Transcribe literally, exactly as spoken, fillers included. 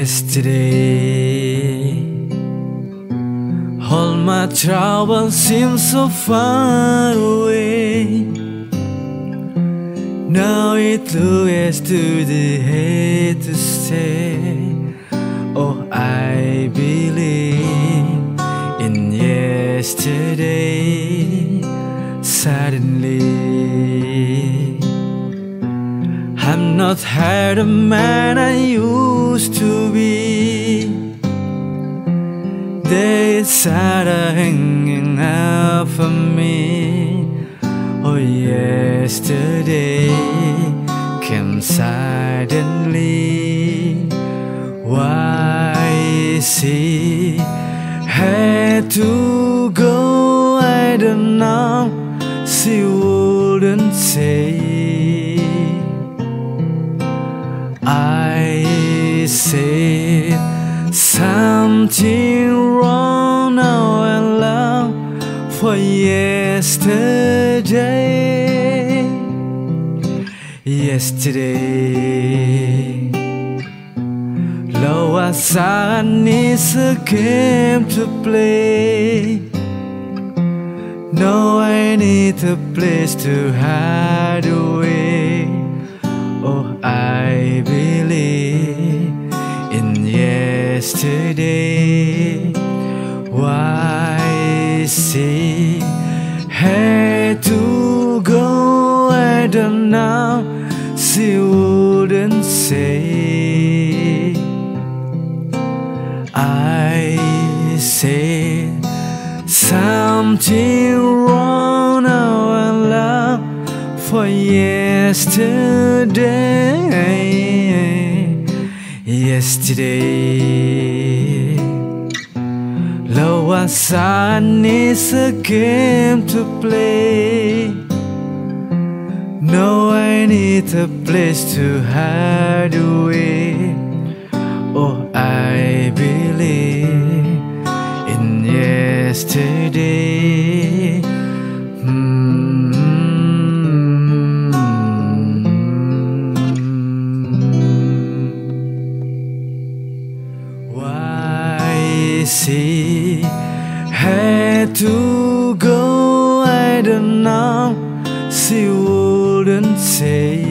Yesterday, all my troubles seem so far away. Now it looks to the head to stay. Oh, I believe in yesterday. Suddenly, I'm not half the man I used to be. Days are hanging out for me. Oh, yesterday came suddenly. Why she had to go, I don't know. She wouldn't say. I said something wrong. Now I long for yesterday. Yesterday, Lower Sun is a game to play. Now I need a place to hide away. Oh, I believe in yesterday. Why she had to go, I don't know. She wouldn't say. I said something wrong. Now I love for yesterday. Yesterday, Lower Sun is a game to play. Now I need a place to hide away. Oh, I believe in yesterday. mm. Why she had to go, I don't know. She wouldn't say.